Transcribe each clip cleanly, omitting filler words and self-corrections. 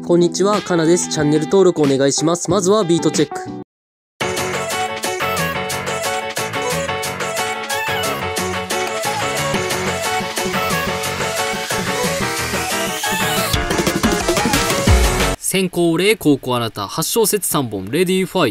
こんにちは、かなです。チャンネル登録お願いします。まずはビートチェック。先行例高校あなた8小節3本レディーファイ。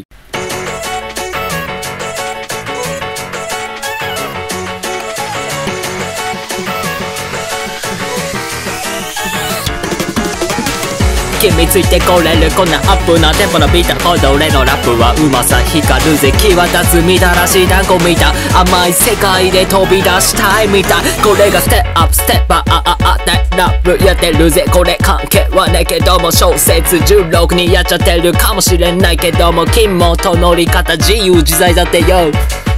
君ついてこれるこんなアップなテンポのビートほど俺のラップはうまさ光るぜ際立つみたらし団子みたい甘い世界で飛び出したいみたいこれがステップアップステッパーでラップやってるぜこれ関係はねえけども小説16にやっちゃってるかもしれないけども金もと乗り方自由自在だってよ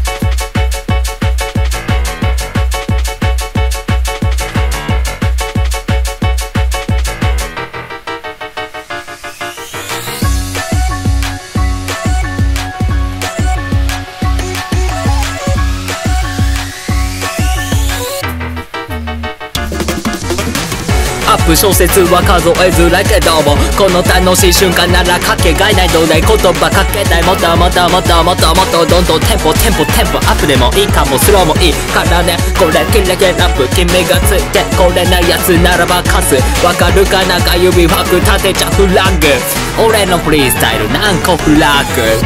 アップ小説は数えづらいけどもこの楽しい瞬間ならかけがえないので言葉かけたいもっともっともっともっともっとどんどんテンポアップでもいいかもスローもいいからねこれキレキレラップ君がついてこれないやつならばカスわかるかなんか指パク立てちゃフラッグ俺のフリースタイル何個フラッグ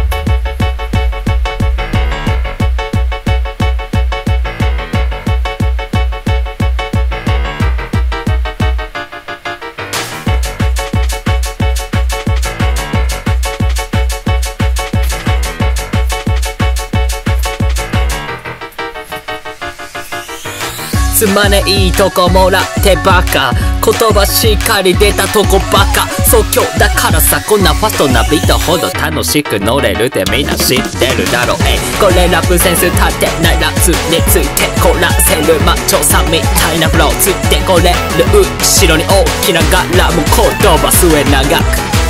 つまねいいとこもらってバカ言葉しっかり出たとこバカ即興だからさこんなファストなビートほど楽しく乗れるってみんな知ってるだろうこれラップセンス立てないラツについてこらせるマッチョさんみたいなフローついてこれる後ろに大きなガラも言葉末長く